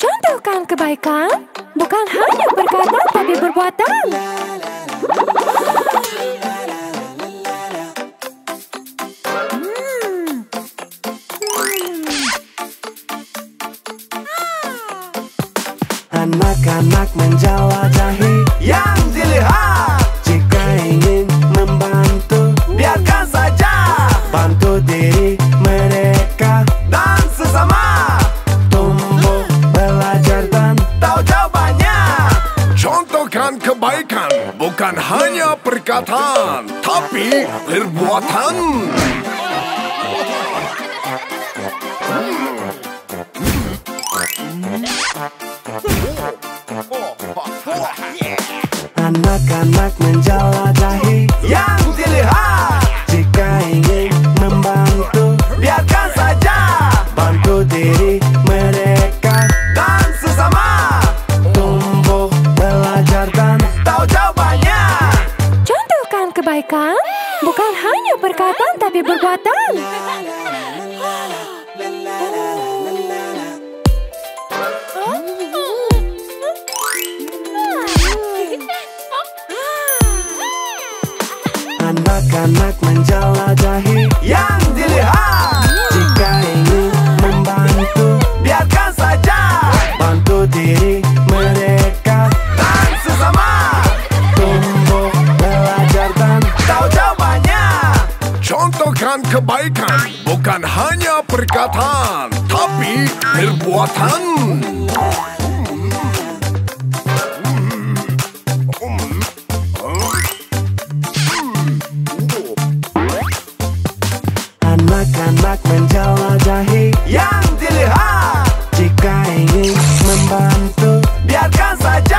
Contohkan kebaikan, bukan hanya berkata tapi perbuatan. Anak-anak menjelajahi yang dilihat. Jika ingin membantu, biarkan saja. Bantu diri mereka dan sesama. Tumbuh, belajar dan tahu jawabannya. Contohkan kebaikan, bukan hanya perkataan, tapi perbuatan. Anak-anak menjelajahi yang dilihat. Jika ingin membantu, biarkan saja. Bantu diri mereka dan sesama. Tumbuh, belajar dan tahu jawabannya. Contohkan kebaikan, bukan hanya perkataan tapi perbuatan. Anak-anak menjelajahi yang dilihat. Jika ingin membantu, biarkan saja. Bantu diri mereka dan sesama. Tumbuh, belajar dan tahu jawabannya. Contohkan kebaikan, bukan hanya perkataan, tapi perbuatan. Anak-anak menjelajahi yang dilihat. Jika ingin membantu, biarkan saja.